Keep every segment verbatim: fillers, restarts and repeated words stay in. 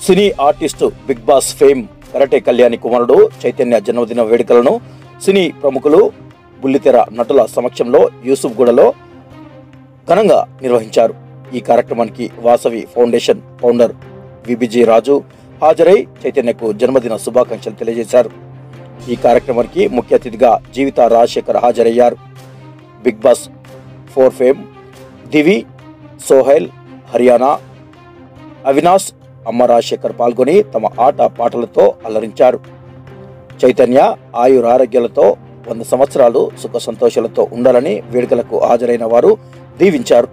సినీ artist Bigg Boss fame karate Kalyani కుమారుడు చైతన్య జన్మదిన వేడుకలను సినీ ప్రముఖులు బుల్లితెర నటుల సమక్షంలో యూసుఫ్గూడలో ఘనంగా నిర్వహించారు. ఈ కార్యక్రమానికి Vasavi foundation founder VBG Raju హాజరై చైతన్యకు జన్మదిన శుభాకాంక్షలు తెలియజేశారు. ఈ కార్యక్రమానికి ముఖ్య అతిథిగా జీవిత రాజశేఖర్ హాజరయ్యారు. Bigg Boss four fame Divi, Sohel, Haryana, Avinash, Amma Rajasekhar పాల్గొని తమ ఆట పాటలతో అలరించారు. చైతన్య ఆయురారోగ్యాలతో వంద సంవత్సరాలు సుఖ సంతోషాలతో ఉండాలని వేడుకలకు హాజరైన వారు దీవించారు.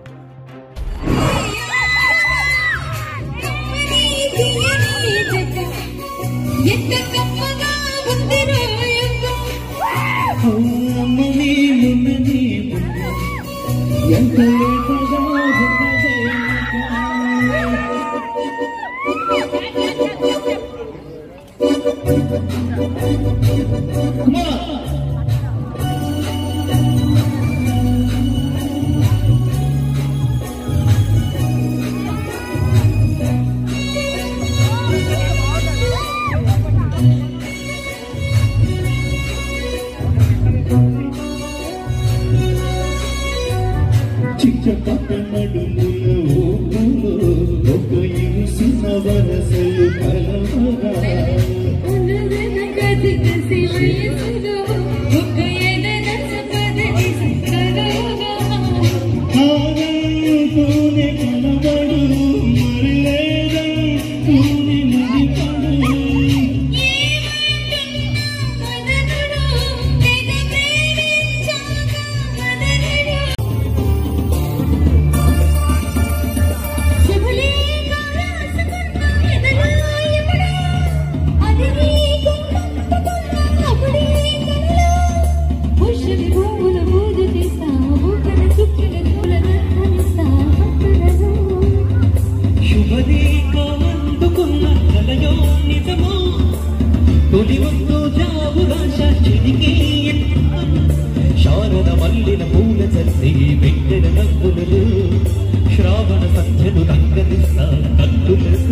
శ్రావణ సంధ్యను రంగనిస్తా కత్తులకు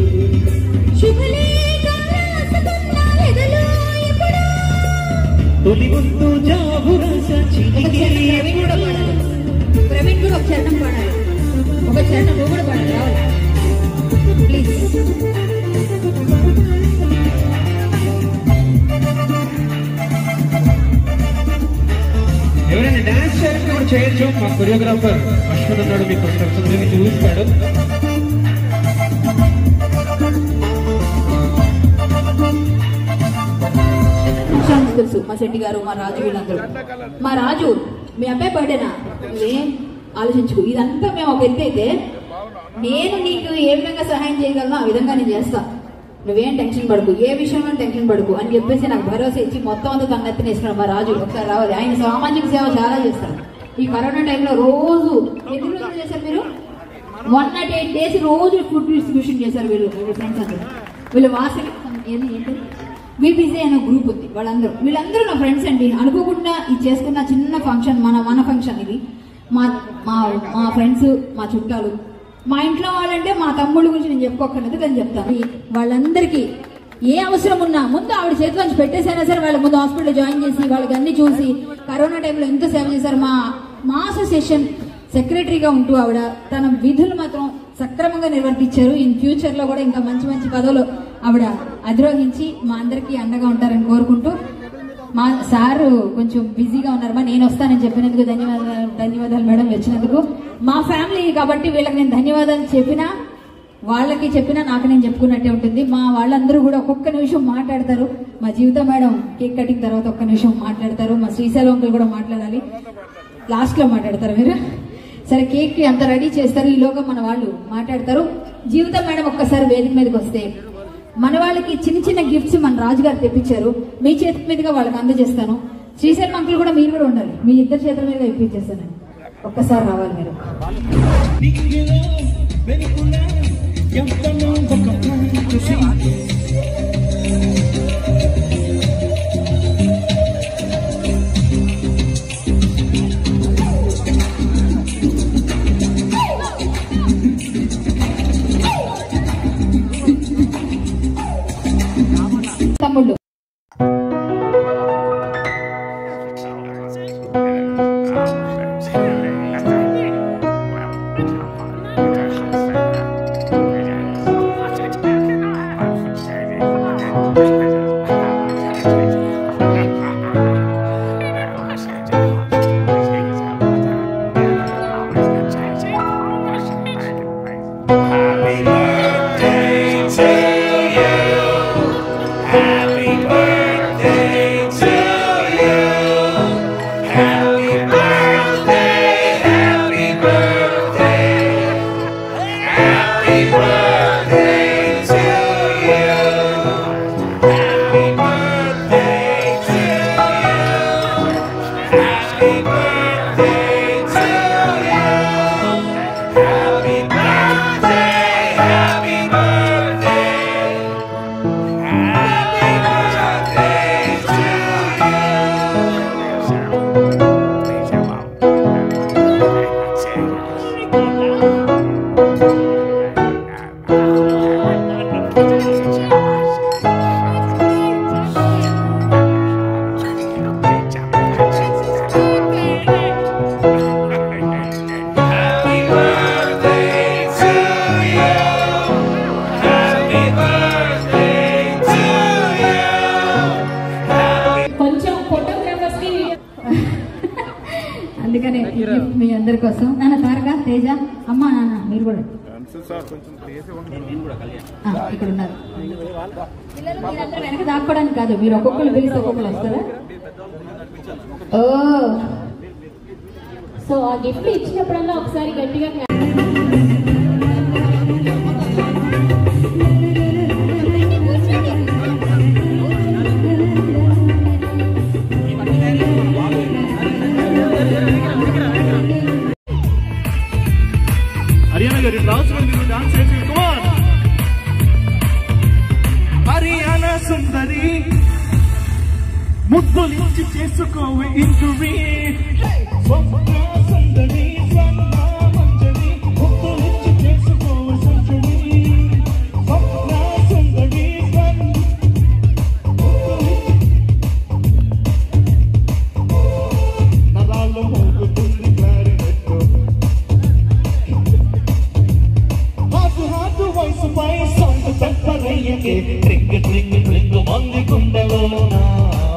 తొలి ముందు జాబు రాశ ప్రవీణ్ కూడా ఒక చరణం పాడాలి. ఒక చరణం నువ్వు కూడా పాడాలి. రావాలి ప్లీజ్. ఎవరైనా డాన్స్ చేయాలంటే కూడా చేయొచ్చు. మా కొరియోగ్రాఫర్ అశ్వన్ అన్నాడు, మీకు కొంచెం చూస్తాడు. తెలుసు మా శెట్టి గారు, మా రాజు, వీళ్ళందరూ. మా రాజు మీ అబ్బాయి బర్త్డేనా, నువ్వేం ఆలోచించుకో. ఇదంతా మేము ఒక ఎత్తు అయితే నేను నీకు ఏ విధంగా సహాయం చేయగలను ఆ విధంగా నేను చేస్తా. నువ్వేం టెన్షన్ పడుకు, ఏ విషయంలో టెన్షన్ పడుకు అని చెప్పేసి నాకు భరోసా ఇచ్చి మొత్తం అంతా తన ఎత్తున వేసుకున్నాడు మా రాజు. ఒకసారి రావాలి. ఆయన సామాజిక సేవ చాలా చేస్తారు. ఈ కరోనా టైంలో రోజు ఎన్ని రోజులు చేశారు మీరు? వన్ నాట్ ఎయిట్ డేస్ రోజు ఫుడ్ డిస్ట్రిబ్యూషన్ చేశారు వీళ్ళు. వీళ్ళ ఫ్రెండ్స్ అందరూ. వీళ్ళు వాసవి ఏంటి ఏంటి విబిజి అనే గ్రూప్ ఉంది. వాళ్ళందరూ వీళ్ళందరూ నా ఫ్రెండ్స్ అండి. అనుకోకుండా ఇది చేసుకున్న చిన్న ఫంక్షన్, మన మన ఫంక్షన్ ఇది. మా మా మా ఫ్రెండ్స్, మా చుట్టాలు, మా ఇంట్లో వాళ్ళంటే మా తమ్ముళ్ళ గురించి నేను చెప్పుకోకర్లేదు కానీ చెప్తాను. వాళ్ళందరికీ ఏ అవసరం ఉన్నా ముందు ఆవిడ చేతిలోంచి పెట్టేసైనా సరే వాళ్ళ ముందు హాస్పిటల్ జాయిన్ చేసి వాళ్ళకి అన్ని చూసి కరోనా టైంలో ఎంతో సేవ చేశారు. మా మా అసోసియేషన్ సెక్రటరీగా ఉంటూ ఆవిడ తన విధులు మాత్రం సక్రమంగా నిర్వర్తించారు. ఇన్ ఫ్యూచర్ లో కూడా ఇంకా మంచి మంచి పదవులు ఆవిడ అధిరోహించి మా అందరికీ అండగా ఉంటారని కోరుకుంటూ, మా సారు కొంచెం బిజీగా ఉన్నారు, నేను వస్తానని చెప్పినందుకు ధన్యవాదాలు ధన్యవాదాలు మేడం వచ్చినందుకు. మా ఫ్యామిలీ కాబట్టి వీళ్ళకి నేను ధన్యవాదాలు చెప్పినా వాళ్ళకి చెప్పినా నాకు నేను చెప్పుకున్నట్టే ఉంటుంది. మా వాళ్ళందరూ కూడా ఒక్కొక్క నిమిషం మాట్లాడతారు. మా జీవిత మేడం కేక్ కటింగ్ తర్వాత ఒక్క నిమిషం మాట్లాడతారు. మా శ్రీశైలం అంకుల్ కూడా మాట్లాడాలి, లాస్ట్ లో మాట్లాడతారు మీరు. సరే కేక్ అంత రెడీ చేస్తారు, ఈలోగా మన వాళ్ళు మాట్లాడతారు. జీవిత మేడం ఒక్కసారి వేదిక మీదకి వస్తే మన వాళ్ళకి చిన్న చిన్న గిఫ్ట్స్ మన రాజుగారు తెప్పించారు, మీ చేతి మీదుగా వాళ్ళకి అందజేస్తాను. శ్రీశైలం అంకుల్ కూడా మీరు కూడా ఉండాలి, మీ ఇద్దరు చేతుల మీదుగా ఇప్పించేస్తాను. ఒక్కసారి రావాలి మీరు. అందుకనే మీ అందరి కోసం నాన్న తారక తేజ అమ్మ నాన్న మీరు కూడా ఇక్కడ ఉన్నారు పిల్లలు మీరందరూ వెనక దాక్కోవడానికి కాదు, మీరు ఒక్కొక్కరు పిలిస్తే ఒక్కొక్కరు వస్తారా? ఓ సో ఆ గిఫ్ట్ ఇచ్చినప్పుడల్లా ఒకసారి గట్టిగా హర్యానా గారి డాన్స్ డాన్స్ చేసి హర్యానా సుందరి ముద్దులించి చేసుకోవే ఇంటర్వ్యూ స్వప్న సుందరి స్వర్ణ మంజరి ముద్దులించి చేసుకోవే సంచుడి స్వప్న సుందరి నరాల్లో మోగుతుంది క్లారినెట్టు హాటు హాటు వయసు పై సొంత చెప్పరయ్యకే ట్రింగ్ ట్రింగ్ ట్రింగ్ మంది కుండలోనా